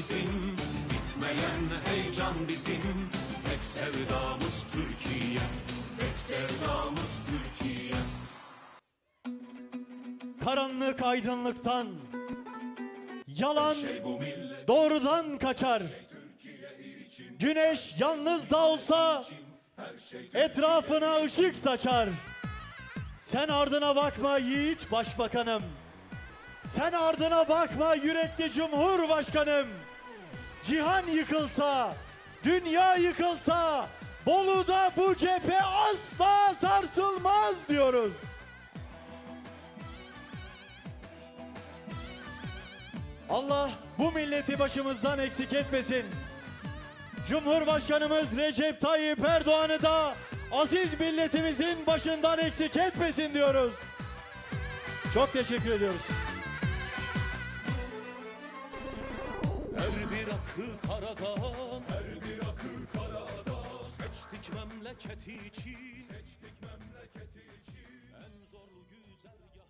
bizim, bitmeyen heyecan bizim. Tek sevdamız Türkiye, tek sevdamız Türkiye. Karanlık aydınlıktan, yalan doğrudan kaçar. Güneş yalnız da olsa etrafına ışık saçar. Sen ardına bakma yiğit başbakanım. Sen ardına bakma yürekli cumhurbaşkanım. Cihan yıkılsa, dünya yıkılsa, Bolu'da bu cephe asla sarsılmaz diyoruz. Allah bu milleti başımızdan eksik etmesin. Cumhurbaşkanımız Recep Tayyip Erdoğan'ı da aziz milletimizin başından eksik etmesin diyoruz. Çok teşekkür ediyoruz. Her bir akı karadan, her bir akı karadan. Seçtik memleketi için, seçtik memleketi için. En zor güzergah.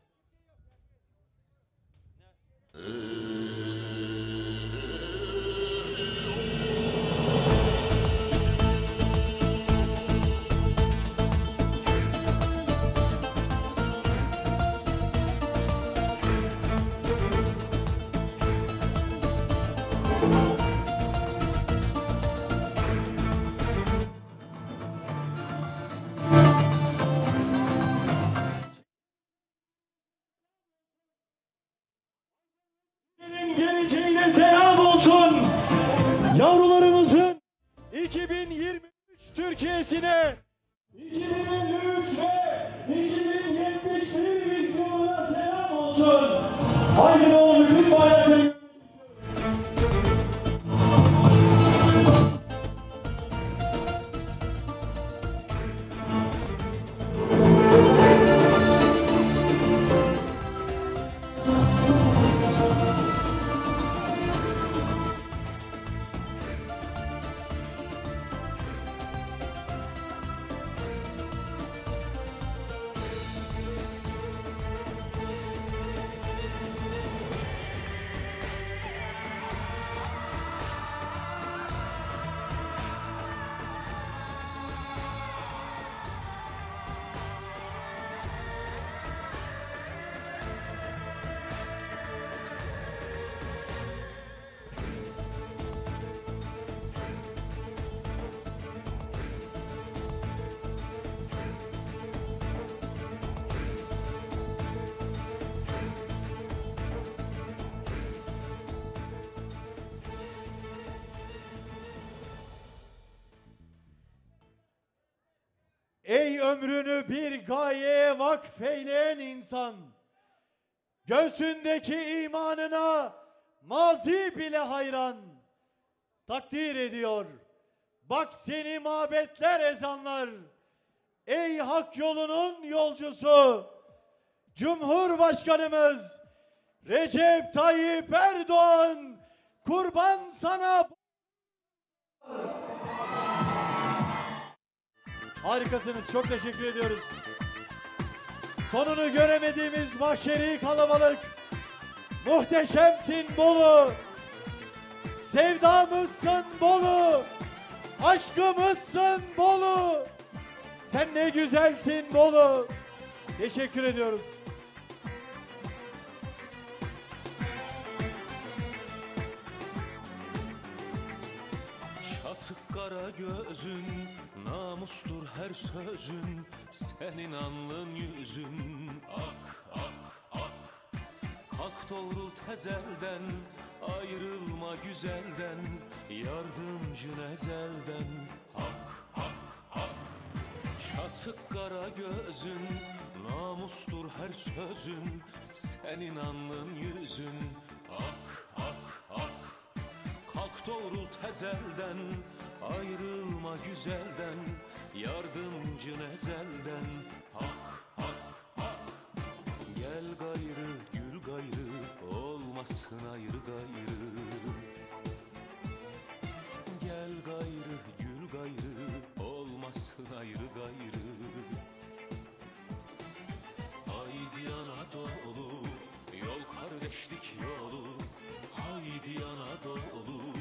Geleceğine selam olsun. Yavrularımızın 2023 Türkiye'sine 2053 ve 2071 vizyonuna selam olsun. Haydi o bütün bayrakları. Ey ömrünü bir gayeye vakfeyleyen insan, göğsündeki imanına mazi bile hayran, takdir ediyor. Bak seni mabetler ezanlar, ey hak yolunun yolcusu, Cumhurbaşkanımız Recep Tayyip Erdoğan, kurban sana. Harikasınız. Çok teşekkür ediyoruz. Sonunu göremediğimiz mahşeri kalabalık. Muhteşemsin Bolu. Sevdamızsın Bolu. Aşkımızsın Bolu. Sen ne güzelsin Bolu. Teşekkür ediyoruz. Çatık kara gözün, namustur her sözün. Senin alnın yüzün, ak ak ak. Kalk doğrul tezelden, ayrılma güzelden. Yardımcın ezelden, ak ak ak. Çatık kara gözün, namustur her sözün. Senin alnın yüzün, ak ak ak. Kalk doğrul tezelden, ayrılma güzelden. Yardımcın ezelden, hak hak hak. Gel gayrı gül gayrı, olmasın ayrı gayrı. Gel gayrı gül gayrı, olmasın ayrı gayrı. Haydi Anadolu, yol kardeşlik yolu. Haydi Anadolu,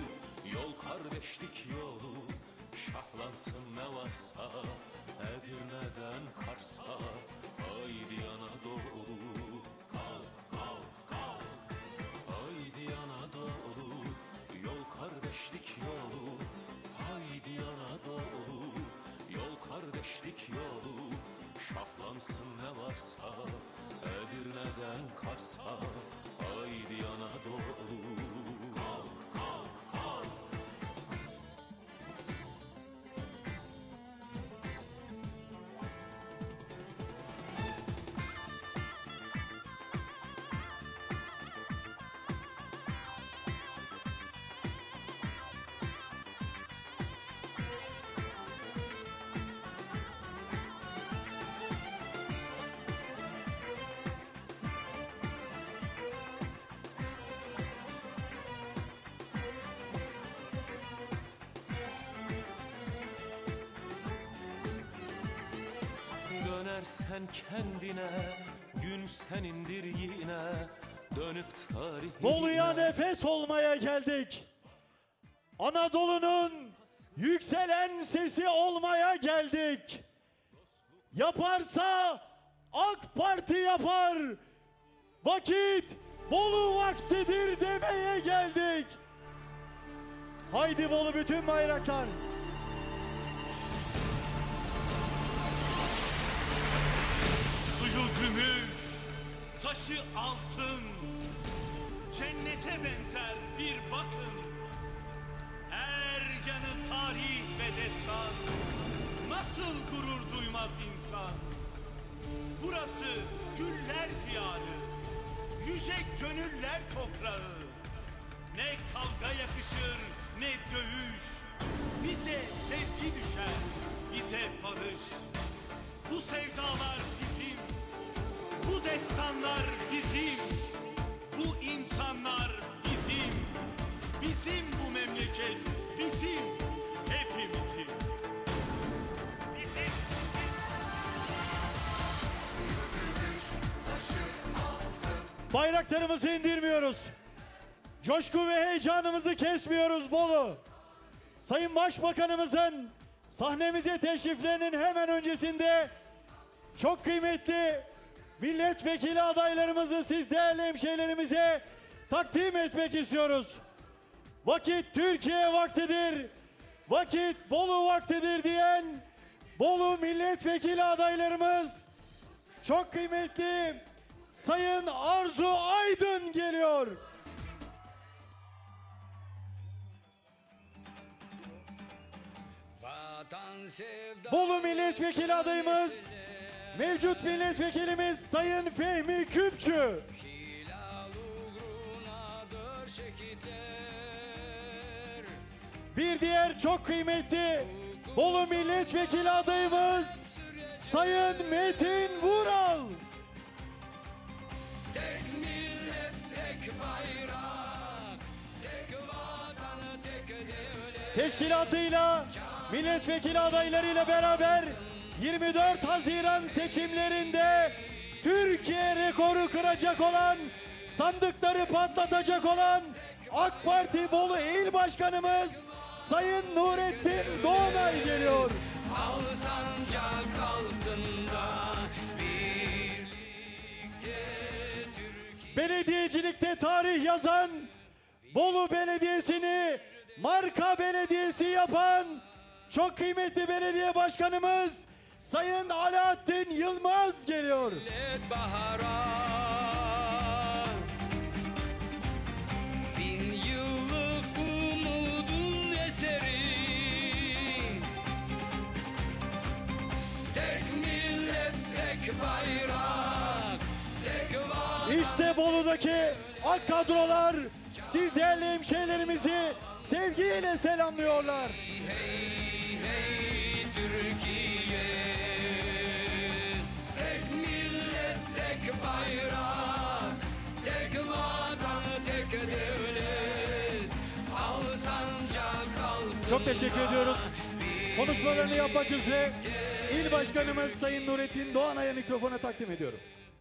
Dönersen kendine, gün senindir yine. Dönüp tarihine. Bolu'ya nefes olmaya geldik. Anadolu'nun yükselen sesi olmaya geldik. Yaparsa AK Parti yapar. Vakit Bolu vaktidir demeye geldik. Haydi Bolu bütün bayraklar. Suyu gümüş, taşı altın, cennete benzer bir bakın. Her yanı tarih ve destan, nasıl gurur duymaz insan? Burası güller diyarı, yüce gönüller toprağı. Ne kavga yakışır ne dövüş, bize sevgi düşer, bize barış. Bu sevdalar bizim, bu destanlar bizim, bu insanlar bizim. Bizim bu memleket, bizim, hepimizin. Bayraklarımızı indirmiyoruz. Coşku ve heyecanımızı kesmiyoruz Bolu. Sayın Başbakanımızın sahnemize teşriflerinin hemen öncesinde çok kıymetli milletvekili adaylarımızı siz değerli hemşehrilerimize takdim etmek istiyoruz. Vakit Türkiye vaktidir, vakit Bolu vaktidir diyen Bolu milletvekili adaylarımız çok kıymetli Sayın Arzu Aydın geliyor. Bolu milletvekili adayımız, mevcut milletvekilimiz Sayın Fehmi Küpçü. Bir diğer çok kıymetli Bolu milletvekili adayımız Sayın Metin Vural. Tek millet, tek bayrak, tek vatan, tek devlet. Teşkilatıyla, milletvekili adaylarıyla beraber 24 Haziran seçimlerinde Türkiye rekoru kıracak olan, sandıkları patlatacak olan AK Parti Bolu İl Başkanımız Sayın Nurettin Doğanay geliyor. Al sancak altında birlikte Türkiye. Belediyecilikte tarih yazan, Bolu Belediyesi'ni marka belediyesi yapan çok kıymetli belediye başkanımız Sayın Alaaddin Yılmaz geliyor. Millet bahara, bin yıllık umudun eseri. Tek millet, tek bayrak, tek vatan. İşte Bolu'daki AK kadrolar siz değerli hemşehrilerimizi sevgiyle selamlıyorlar. Hey hey Türkiye, tek millet, tek bayrak, tek vatan, tek devlet. Al sancak altında. Çok teşekkür ediyoruz. Konuşmalarını yapmak üzere İl Başkanımız Sayın Nurettin Doğanay'a mikrofona takdim ediyorum.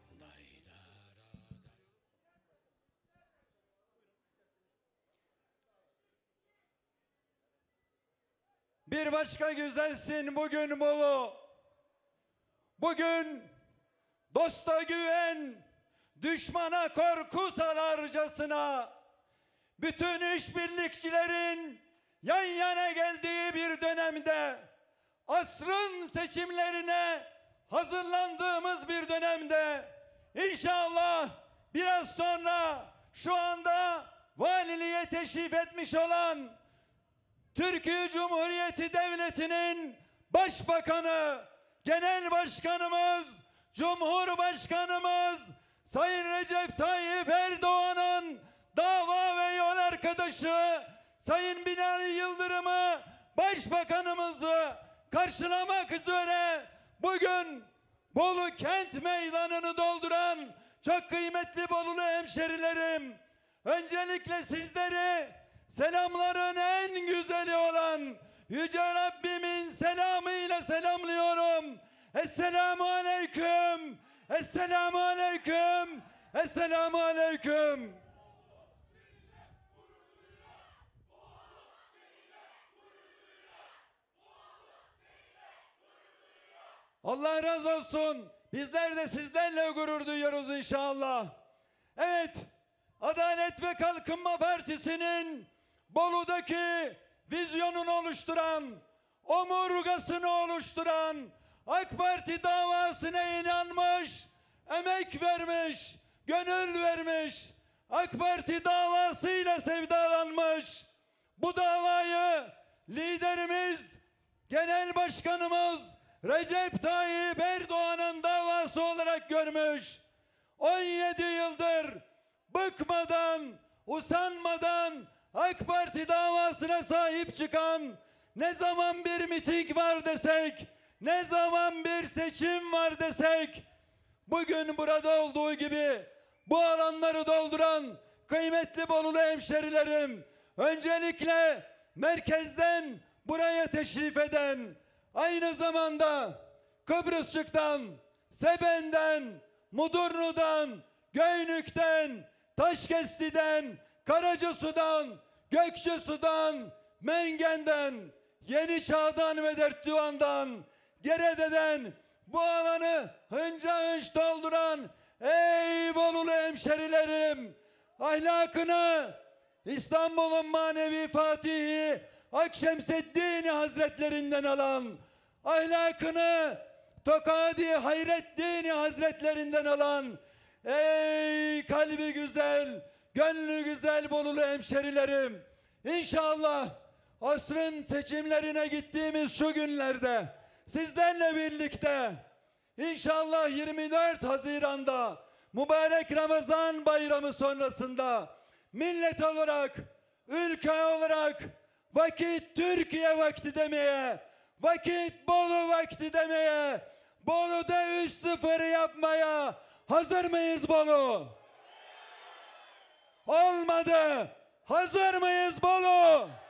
Bir başka güzelsin bugün Bolu. Bugün dosta güven, düşmana korku salarcasına bütün işbirlikçilerin yan yana geldiği bir dönemde, asrın seçimlerine hazırlandığımız bir dönemde inşallah biraz sonra şu anda valiliğe teşrif etmiş olan Türkiye Cumhuriyeti Devleti'nin Başbakanı, Genel Başkanımız, Cumhurbaşkanımız Sayın Recep Tayyip Erdoğan'ın dava ve yol arkadaşı Sayın Binali Yıldırım'ı, Başbakanımızı karşılamak üzere bugün Bolu Kent Meydanı'nı dolduran çok kıymetli Bolulu hemşerilerim, öncelikle sizleri selamların en güzeli olan Yüce Rabbimin selamıyla selamlıyorum. Esselamu aleyküm. Esselamu aleyküm. Esselamu aleyküm. Allah razı olsun. Bizler de sizlerle gurur duyuyoruz inşallah. Evet, Adalet ve Kalkınma Partisi'nin Bolu'daki vizyonunu oluşturan, omurgasını oluşturan, AK Parti davasına inanmış, emek vermiş, gönül vermiş, AK Parti davasıyla sevdalanmış. Bu davayı liderimiz, Genel Başkanımız Recep Tayyip Erdoğan'ın davası olarak görmüş. 17 yıldır bıkmadan, usanmadan AK Parti davasına sahip çıkan, ne zaman bir miting var desek, ne zaman bir seçim var desek, bugün burada olduğu gibi bu alanları dolduran kıymetli Bolulu hemşerilerim, öncelikle merkezden buraya teşrif eden, aynı zamanda Kıbrısçık'tan, Seben'den, Mudurnu'dan, Göynük'ten, Taşkesti'den, Karacasu'dan, Gökçesu'dan, Mengen'den, Yeni Çağ'dan ve Dertdivan'dan, Gerede'den bu alanı hınca hınç dolduran ey Bolulu hemşerilerim, ahlakını İstanbul'un manevi fatihi Akşemseddin Hazretlerinden alan, ahlakını Tokadi Hayreddin Hazretlerinden alan ey kalbi güzel, gönlü güzel Bolulu hemşerilerim, İnşallah asrın seçimlerine gittiğimiz şu günlerde sizlerle birlikte inşallah 24 Haziran'da mübarek Ramazan bayramı sonrasında millet olarak, ülke olarak vakit Türkiye vakti demeye, vakit Bolu vakti demeye, Bolu'da 3-0 yapmaya hazır mıyız Bolu? Olmadı. Hazır mıyız Bolu?